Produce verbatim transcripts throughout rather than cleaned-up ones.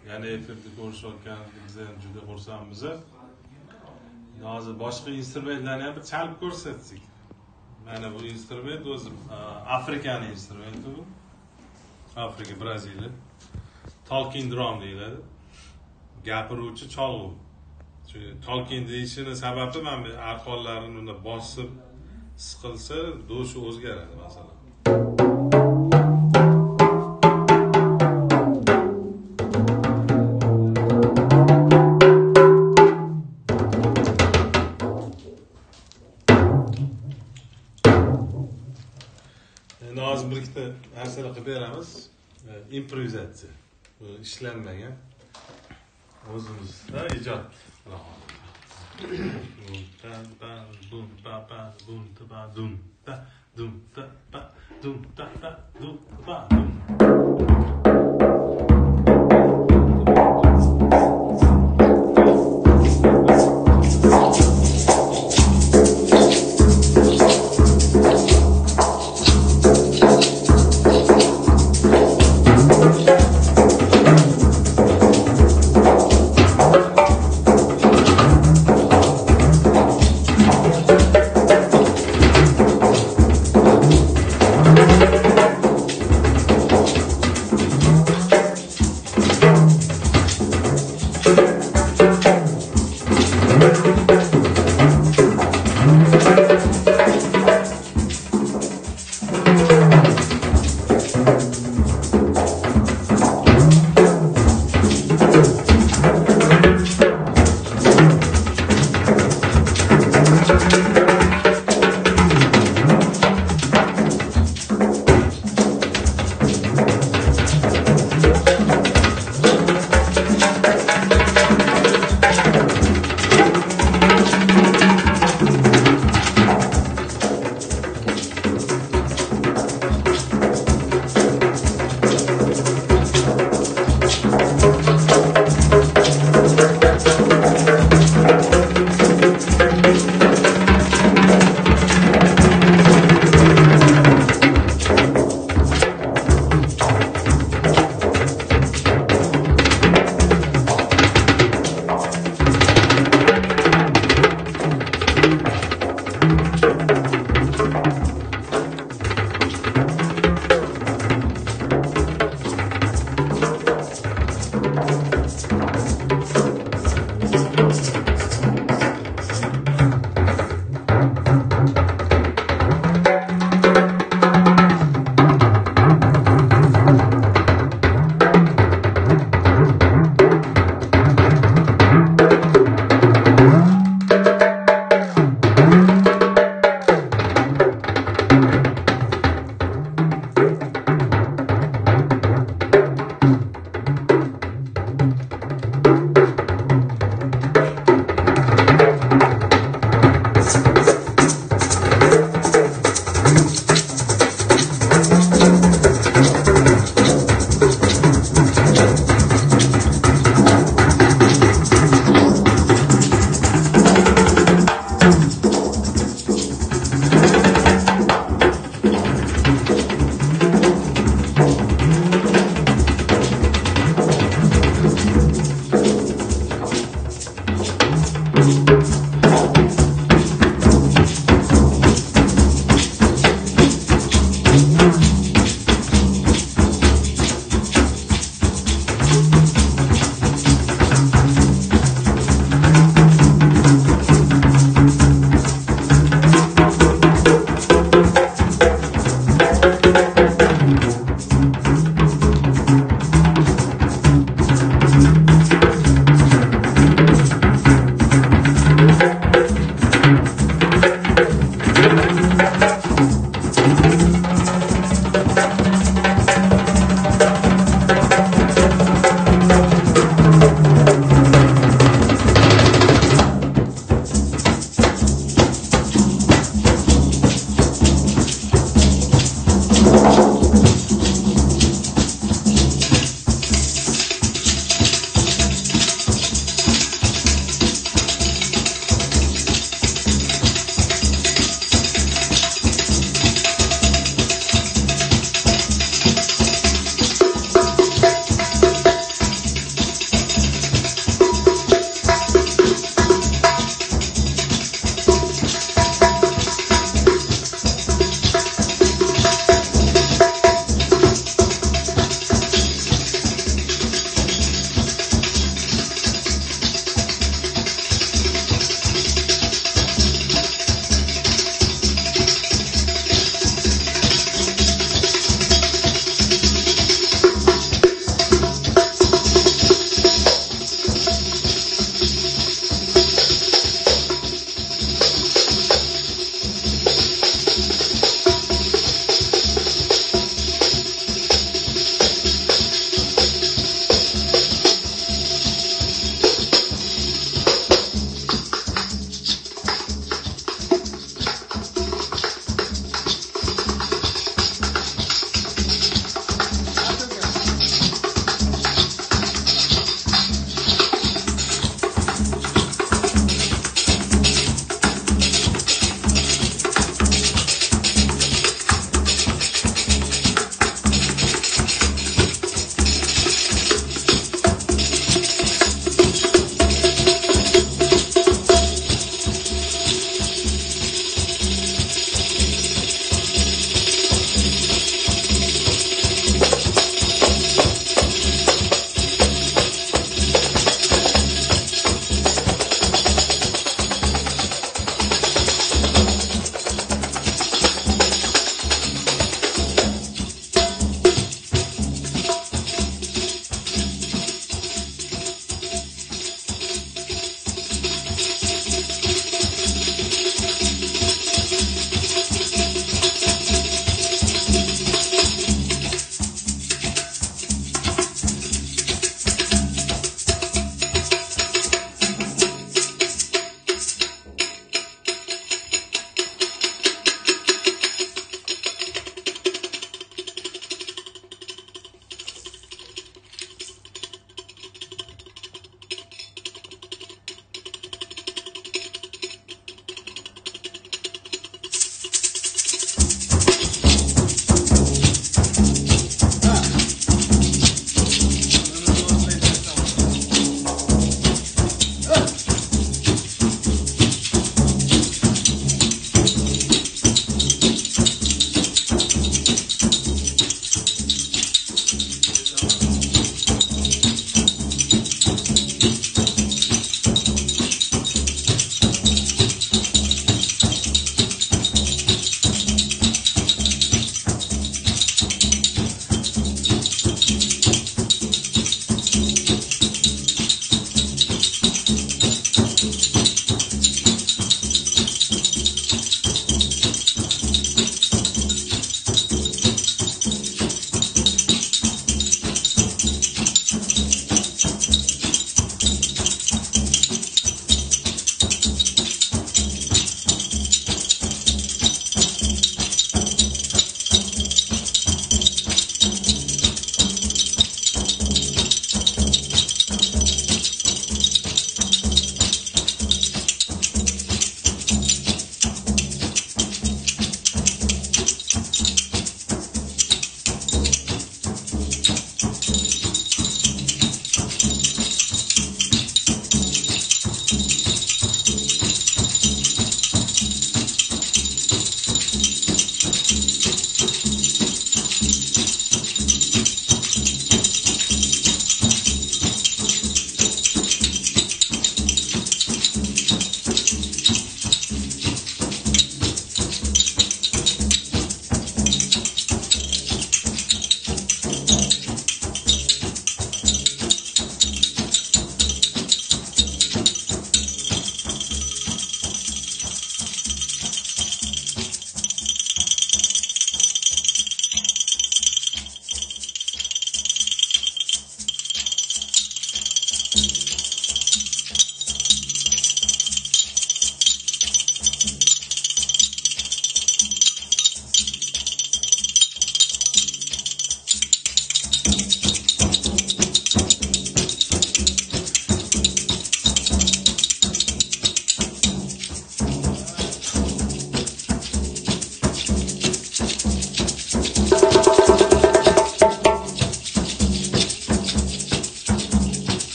yana efirda ko'rishayotganligimizdan ham juda xursandmiz. Hozir boshqa instrumentlarni ham chalib ko'rsatdik. Mana bu instrument o'zi Afrikaning instrumenti bu. Afrika, Braziliya. Talking drum deyiladi. Gapiruvchi cholg'u. Çünkü talking deyishini sababi mana bu arqonlarini unda bosib siqilsa, do'shi o'zgaradi masalan. Endi hozir bir ikkita narsalar qilib beramiz. Improvizatsiya. Bu ishlanmagan. O'zimiz ha ijod. Bum ta ba bum ba ba bum ta ba dum ta dum ta ba dum ta ba dum ba dum.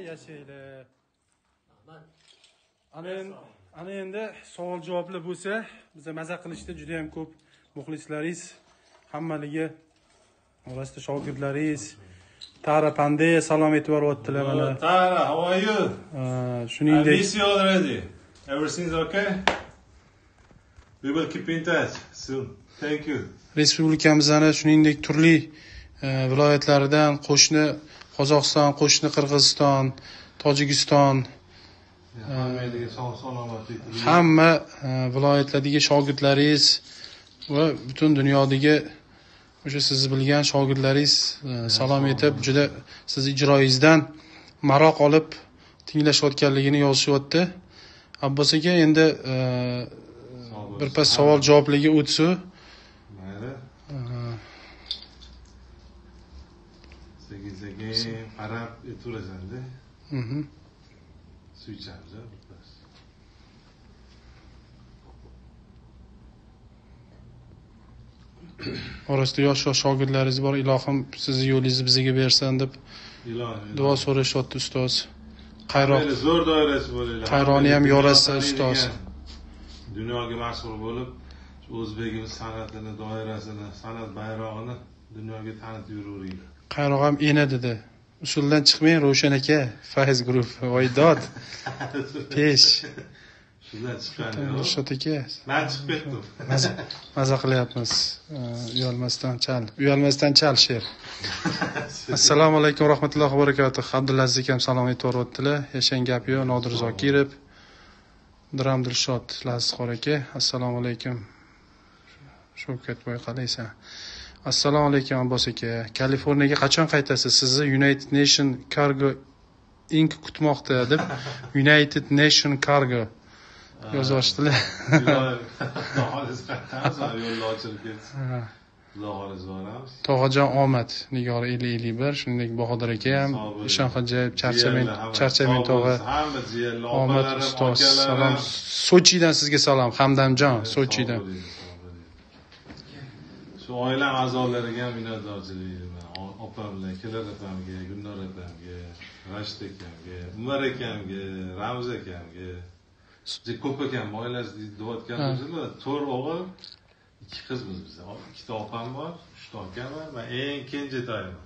yashaylar. Ana endi, ana endi savol javoblar bo'lsa, biz maza qilishda juda ham ko'p muxlislaringiz, hammaligi orasida shogirdlaringiz Tara Pande salom aytib boryaptilar mana. Tara, how are you? Shuningdek, I miss you already. Everything's okay? We will keep in touch soon. Thank you. respublikamizning shuningdek turli viloyatlaridan qo'shni Qozog'iston, qo'shni Qirg'iziston, Tojikiston, hamma viloyatlardagi shogirdlaringiz va butun dunyodagi o'sha siz bilgan shogirdlaringiz salom etib, juda siz ijroyingizdan maroq olib tinglashayotganligini yozishyapti. Abbos aka, endi birpas savol javoblarga o'tsa. Mayli. Sekin-sekin qarab o'tirasan-da. Mhm. Suychamiz birpas. Orasida yosh-yosh shogirdlaringiz bor, ilohim sizni yo'lingizni bizga bersin deb duo so'rashyapti ustoz. Qayroq zo'r doirasi bo'linglar. Qayroni ham yorasa ustoz. Dunyoga mashhur bo'lib, o'zbekimiz san'atini, doirasini, san'at bayrog'ini dunyoga tanitib yuraveringlar. Qayroq ham enadida. Usuldan chiqmang Ro'shan aka, Faiz Group, Oydod. Pesh. Shundan chiqqan. Ro'shan aka. Men chiqib ketdim. Maza qilyapmiz. Uyalmasdan chal. Uyalmasdan chal she'r. Assalomu alaykum va rahmatullohi va barakatuh. Abdulaziz akam salom aytib boryaptilar. Yashan gap yo'q, Nodir Zokirov. Diram Dilshod Lazizxon aka. Assalomu alaykum. Shavkat boy qalaysan? Assalomu alaykum Abbos aka. Kaliforniyaga qachon qaytasiz? Sizni United Nation Cargo Incorporated kutmoqda deb United Nation Cargo yozishdilar. Tog'ajon Omad Nigori ellik ellik bir, shuningdek Bahodir aka ham, Ishon Xo'jayev, Charchamen, Charchamen tog'a. Omad ustoz, salom. Sochidan sizga salom, Hamdamjon, Sochidan. Shu oila a'zolariga ham minnatdorchilik. Opamga, Kelar opamga, Gulnor opamga, Rashid akamga, Umar akamga, Ramz akamga, ko'p akam oilasida deyotgan bo'lsalar, to'rt o'g'il, ikki qizmiz biz. Ikkita opam bor, uchta akam bor, men eng kenjatoyman.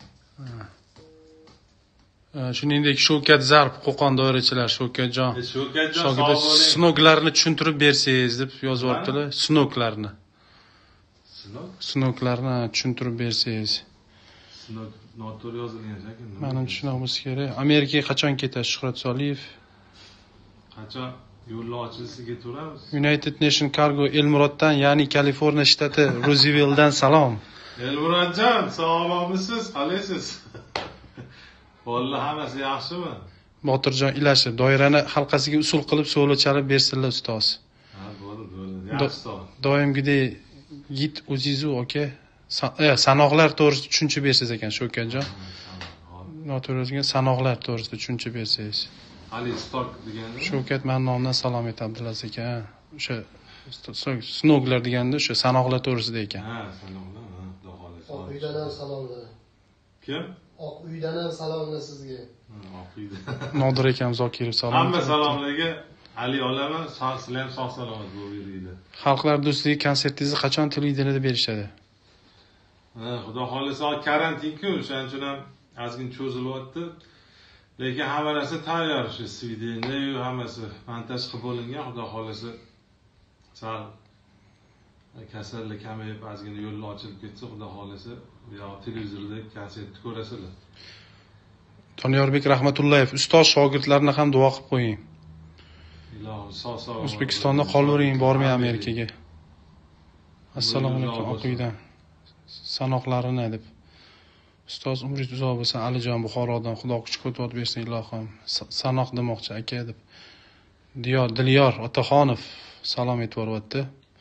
Shuningdek Shavkat Zarb Qo'qon doirachilar, Shavkatjon. Shavkatjon sinoklarni tushuntirib bersangiz deb yozyaptilar. Sinoklarni. Sinok? Sinoklarni tushuntirib bersangiz. Sinok noto'g'ri yozilgan ekan. Menimcha shunaqa bo'lsa kerak. Amerikaga qachon ketasiz, Shuhrat Soliyev? Qachon yo'llar ochilsa turamiz? United Nation Cargo Elmuroddan, ya'ni Kaliforniya shtati Roosevilledan salom. Elmurodjon, salomomisiz? Qalaysiz? Bolalar hammasi yaxshimi? Botirjon Ilashov, doirani halqasiga usul qilib solo chalib bersinlar ustoz. Ha, bo'ldi, bo'ldi. Yaxshi. Doimgidek Git Ozizu aka, sanoqlar to'g'risida tushuncha bersangiz ekan Shavkatjon. Noto'g'ri sanoqlar to'g'risida tushuncha bersangiz. Ali Stok deganda Shavkat men nomdan salom aytadi Abdulaziz aka. O'sha snoglar deganda o'sha sanoqlar to'g'risida ekan. Ha, sanoqlar, ha, xudo xolasa. Oq uydan ham salomlar. Kim? Oq uydan ham salomlar sizga. Oq uydan. Nodir akam Zokirov salom. Hamma salomlarga Ali olaman, sizlar ham sog' salomat bo'ling. Xalqlar do'stligi konsertingizni qachon televideniyada berishadi? Ha, xudo xolasa karantin-ku, o'shaning uchun ham ozgina cho'zilyapti. Lekin hamma narsa tayyor, shu svideniya hammasi montaj qilib bo'lingan, xudo xolasa sal kasallik kamayib, ozgina yo'llar ochilib ketsa, xudo xolasa yo televizorda konsertni ko'rasizlar. Toniyorbek Rahmatullayev, ustoz shogirdlarni ham duo qilib qo'ying. Ilohim sog'-sog'. O'zbekistonda qolavering, bormay Amerikaga. Assalomu alaykum o'qiydan. Sanoqlarini deb. Ustoz umringiz uzoq bo'lsin, Alijon Buxorodan, Xudo kuch-qudrat bersin ilohim. Sanoq demoqchi aka deb. Diyor Dilyor Otaxonov salom aytib boryapti.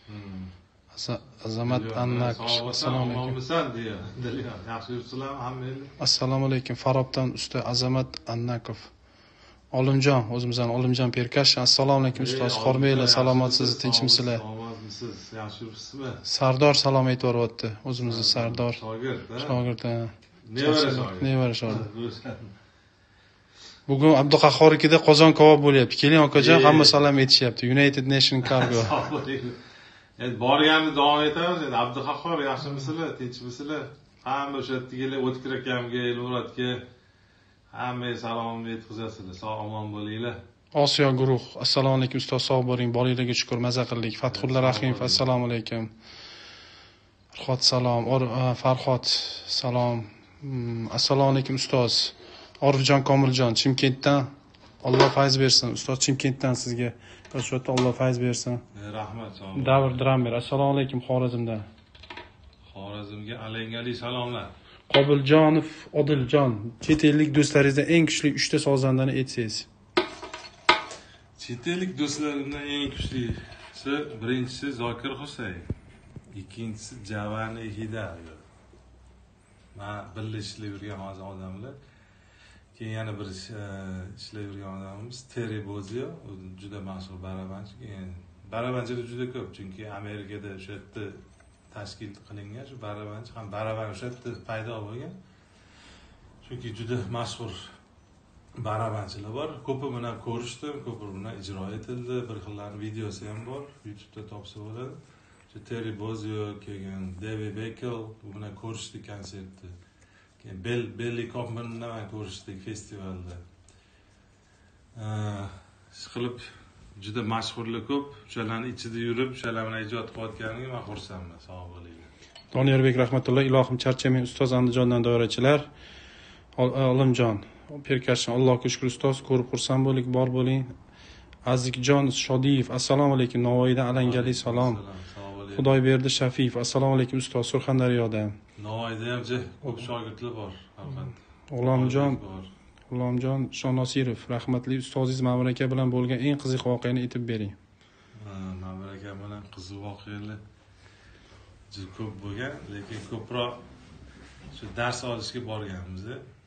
Azamat Annak. Assalomu alaykum. Dilyor, yaxshi yuribsizlarmi hammangiz? Assalomu alaykum. Farobdan usta Azamat Annakov. Olimjon, o'zimizdan Olimjon Perkash. Assalomu alaykum ustoz. Xormeylar, salomatsizlar, tinchmisizlar? Salomatsiz, yaxshi yuribsizmi? Sardor salom aytib boryapti. O'zimizning Sardor. Shogird, ha? Shogird. Nevara shogird. Nevara shogird. Bugun Abduqahhornikida qozon kabob bo'lyapti. Keling akajon, hamma salom aytishyapti. United Nation Cargo. Endi borganni davom etamiz. Endi Abduqahhor yaxshimisizlar, tinchmisizlar? Hamma o'sha yerga o'tkir akamga, Elmuratga hammaga salomimni yetkazasizlar. Sog' omon bo'linglar. Osiyo guruh. Assalomu alaykum ustoz, sog' bo'ling. Borligiga shukr, maza qildik. Fathulla Rahimov, assalomu alaykum. Farhod salom. Farhod salom. Assalomu alaykum ustoz. Orifjon Komiljon Chimkentdan Alloh fayz bersin. Ustoz Chimkentdan sizga ko'rsatdi, Alloh fayz bersin. Rahmat. Davr Dramber. Assalomu alaykum Xorazmdan. Xorazmga alangali salomlar. Qobiljonov Odiljon, chet ellik do'stlaringizdan eng kuchli uchta sozandani aytsangiz. Chet ellik do'stlarimdan eng kuchlisi birinchisi Zokir Husayn, ikkinchisi Javani Hidayo. Men birga ishlab yurgan hozir odamlar. Keyin yana bir ishlab yurgan odamimiz Terry Bozio, juda mashhur barabanchi. Keyin barabanchilar juda ko'p, chunki Amerikada o'sha yerda tashkil qilingan shu barabanchi ham baraban o'sha yerda paydo bo'lgan. Chunki juda mashhur barabanchilar bor. Ko'pi bilan ko'rishdim, ko'pi bilan ijro etildi. Bir xillarning videosi ham bor, YouTube'da topsa bo'ladi. Shu Terry Bozio kelgan, David Beckel bilan ko'rishdik konsertda. Keyin Bell Belly Copman bilan ko'rishdik festivalda. Ishqilib juda mashhurlar ko'p. O'shalarning ichida yurib, o'shalar bilan ijod qilayotganiga men xursandman. Sog' bo'linglar. Doniyorbek rahmatulloh, ilohim charchamang ustoz, Andijondan doirachilar. Olimjon, perkashin, Allohga shukr ustoz, ko'rib xursand bo'ling, bor bo'ling. Azizjon Shodiyev, assalomu alaykum. Navoiydan alangali salom. Xudoyberdi Shafif, assalomu alaykum ustoz, Surxondaryodan. Navoiyda ham ko'p shogirdlar bor, albatta. G'ulomjon, G'ulomjon Shonosirov, rahmatli ustozingiz Ma'mur aka bilan bo'lgan eng qiziq voqeani aytib bering. Ma'mur aka bilan qiziq voqealar juda ko'p bo'lgan, lekin ko'proq shu dars olishga borganmiz.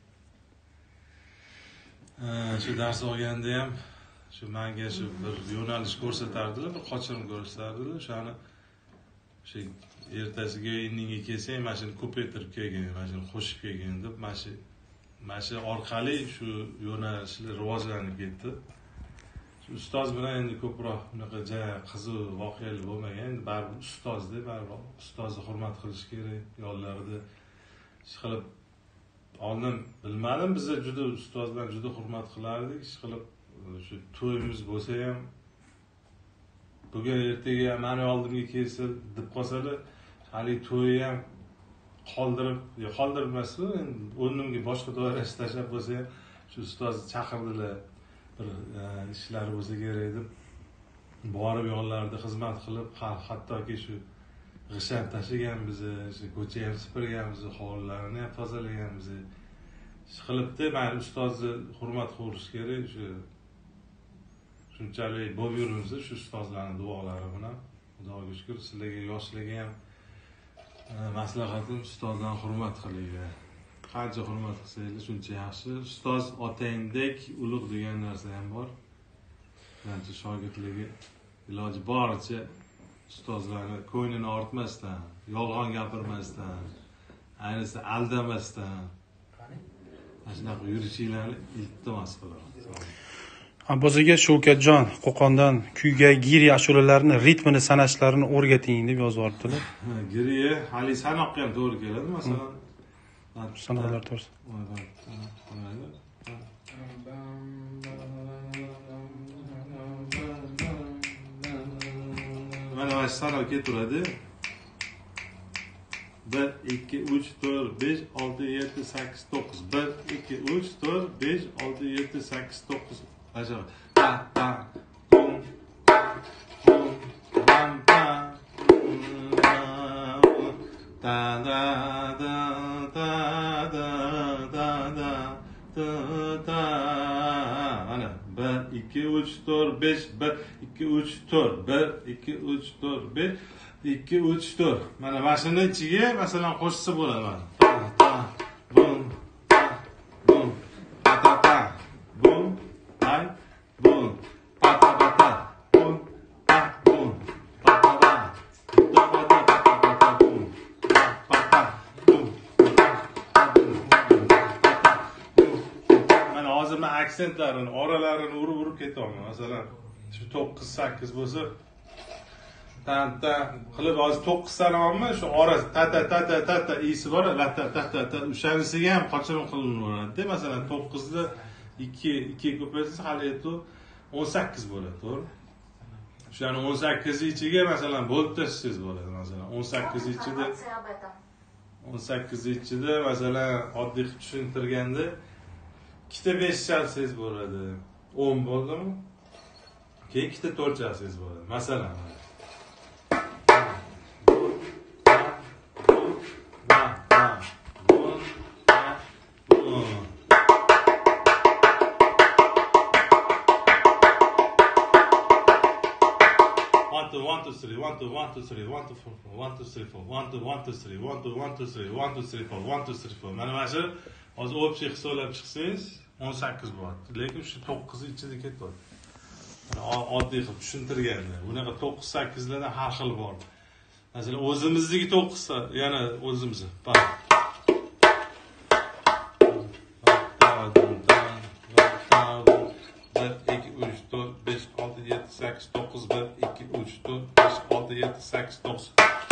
Shu dars olganda ham shu menga shu bir yo'nalish ko'rsatardilar, bir qochirim ko'rsatardilar. O'shani shu ertasiga indinga kelsang, mana shuni ko'paytirib kelgin, mana shuni qo'shib kelgin deb, mana shu mana shu orqali shu yo'nalishlar rivojlanib ketdi. Shu ustoz bilan endi ko'proq bunaqa qiziq voqealar bo'lmagan. Endi baribir ustozda, baribir ustozni hurmat qilish kerak. Yollarida ish qilib oldin bilmadim, biz juda ustozlarni juda hurmat qilardik. Ish qilib shu to'yimiz bo'lsa ham bugun ertaga meni oldimga kelsa deb qolsalar, hali to'yi ham qoldirib, yo qoldirmasdi, endi o'rnimga boshqa doiraga tashlab bo'lsa ham shu ustoz chaqirdilar, bir ishlari bo'lsa kerak deb borib yonlarida xizmat qilib, hattoki shu g'ishan tashlaganmiz, shu ko'cha ham supurganmiz, hovlilarini ham tozalaganmiz. Ish qilibdi, meni ustozni hurmat qilish kerak. Shu shunchalik bo'lib yuribmiz shu ustozlarning duolari bilan. Xudoga shukr, sizlarga yoshlarga ham maslahatim ustozlarni hurmat qilinglar. Qancha hurmat qilsangiz shuncha yaxshi. Ustoz otangdek ulug' degan narsa ham bor. Qancha shogirdlarga iloji boricha ustozlarni ko'nglini ortmasdan, yolg'on gapirmasdan, ayniqsa aldamasdan mana shunaqa yurishinglarni iltimos qilaman. Abbozaga Shavkatjon Qo'qondan kuyga giri ashulalarini ritmini sanashlarini o'rgating deb yozib yuboribdilar. Giri hali sanoqqa ham to'g'ri keladi, masalan. Sanoqlar to'g'ri. Mana mana sanoq keltiradi. bir, ikki, uch, to'rt, besh, olti, yetti, sakkiz, to'qqiz. bir, ikki, uch, to'rt, besh, olti, yetti, sakkiz, to'qqiz. Aşağı. Ta ta bum bum bam bam da da da da da da da da da. Ana bir ikki uch to'rt besh bir ikki uch to'rt bir ikki uch to'rt besh ikki uch to'rt. Mana mashina ichiga masalan qo'shsa bo'ladi mana. Ta ta bum bum ta ta ta bum boom, pa pa pa pa, boom, pa boom, pa pa pa, pa pa pa pa pa boom, pa pa boom, pa boom. Mana hozir men aks aksentlarini, oralarini urib urib ketyapman. Masalan, shu to'qqiz sakkiz bo'lsa, tan tan qilib hozir to'qqiz sanamanmi, shu ora ta ta ta ta ta ta isi bor, la ta ta ta ta o'shanisiga ham qochirim qilinadi. Masalan, to'qqizda ikki ikki ko'paysa hali etu o'n sakkiz bo'ladi, to'g'ri? O'shani o'n sakkiz ichiga masalan bo'lib tashlasangiz bo'ladi. Masalan, o'n sakkiz ichida o'n sakkiz ichida masalan oddiy qilib tushuntirganda ikkita besh chalsangiz bo'ladi. o'n bo'ldimi? Keyin ikkita to'rt chalsangiz bo'ladi. Masalan, one two three one two one two three one two four one two three four one two one two three one two one two three one two three four one two three four mana mana shu hozir общий hisoblab chiqsangiz o'n sakkiz bo'ladi. Lekin shu to'qqiz ichida ketadi. Oddiy qilib tushuntirganda bunaqa to'qqiz sakkizlardan har xil bor. Masalan, o'zimizniki to'qqiz, yana o'zimizni. sakkiz to'qqiz bir ikki uch to'rt besh olti yetti sakkiz to'qqiz.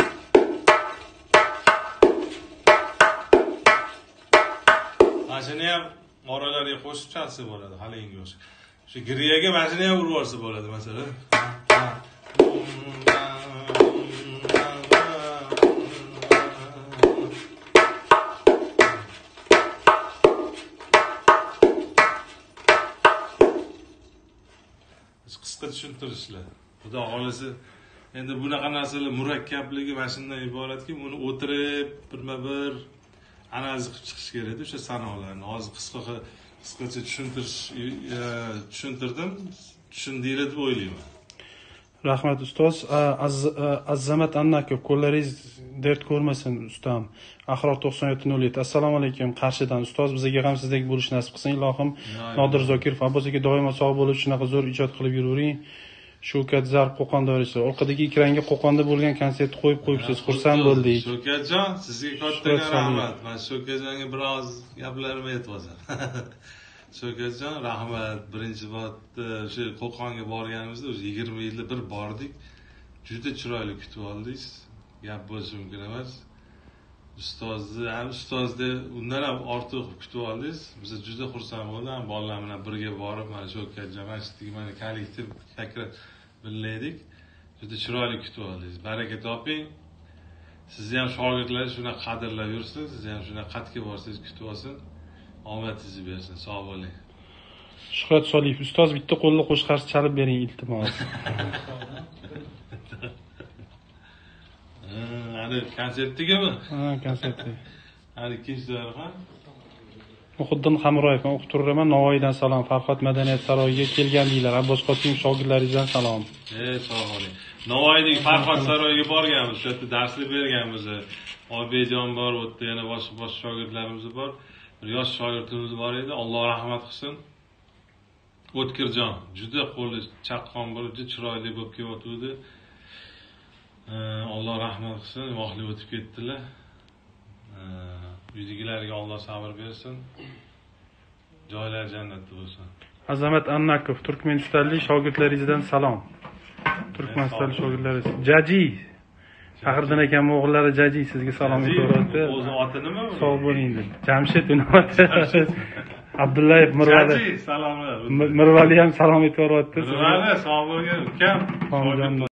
Mashina ham oralarga qo'shib chalsa bo'ladi, halinga o'xshab. Shu griyaga mashina ham urib olsa bo'ladi, masalan. Qisqa tushuntirishlar. Xudo xolisi, endi bunaqa narsalar murakkabligi mana shundan iboratki, buni o'tirib birma-bir analiz qilib chiqish kerak o'sha sanolarni. Hozir qisqa qisqacha tushuntirish tushuntirdim. Tushundinglar deb o'ylayman. Rahmat ustoz. Azamat Annakov, qo'llaringiz dard ko'rmasin ustam. Ahror to'qson yetti nol yetti. Assalomu alaykum. Qarshidan ustoz, bizga ham sizdek bo'lish nasib qilsin. Ilohim Nodir Zokirov Abbos aka doimo sog' bo'lib, shunaqa zo'r ijod qilib yuravering. Shavkat Zar Qo'qon doirasida. Orqadagi ekranga Qo'qonda bo'lgan konsertni qo'yib qo'yibsiz. Xursand bo'ldik. Shavkatjon, sizga katta rahmat. Men Shavkatjonga biroz gaplarimni aytibman. Shavkatjon, rahmat. Birinchi marta o'sha Qo'qonga borganimizda o'sha yigirma yilda bir bordik. Juda chiroyli kutib oldingiz. Gap bo'lishi mumkin emas. Ustozni, ham ustozni undan ham ortiq kutib oldingiz. Biz juda xursand bo'ldim. Bolalar bilan birga borib, mana Shavkatjon masjidga mana kollektiv takror birlaydik. Juda chiroyli kutib oldingiz. Baraka toping. Sizni ham shogirdlar shuna qadrlab yursin, siz ham shuna qatga borsangiz kutib olsin. Omadingizni bersin. Sog' bo'ling. Shuhrat Soliyev, ustoz bitta qo'lli qo'shiqarsi chalib bering iltimos. Hadi konsertdigami? Ha, konsertga. Hadi ikkinchilari ham. Muhiddin Hamroyev, men o'qib turaman. Navoiydan salom. Farhod madaniyat saroyiga kelgandinglar. Abbos Qosimov shogirdlaringizdan salom. Ey, sog' bo'ling. Navoiydagi Farhod saroyiga borganmiz, shu yerda darslik berganmiz. Oybekjon bor, u yerda yana boshqa boshqa shogirdlarimiz bor. Bir yosh shogirdimiz bor edi. Alloh rahmat qilsin. O'tkirjon, juda qo'li chaqqon bo'lib, juda chiroyli bo'lib kelyotdi. Alloh rahmat qilsin, vaqtli o'tib ketdilar. Uydagilarga Alloh sabr bersin. Joylar jannatda bo'lsin. Azamat Annakov, Turkmenistonlik shogirdlaringizdan salom. Turkmenistonlik shogirdlaringiz. Jaji. Faxriddin akam o'g'illari Jaji sizga salom aytyapti. O'zi oti nima? Sog' bo'ling deb. Jamshid unoti. Abdullayev Mirvali. Jaji, salomlar. Mirvali ham salom aytyapti. Mirvali, sog' bo'lgin, ukam.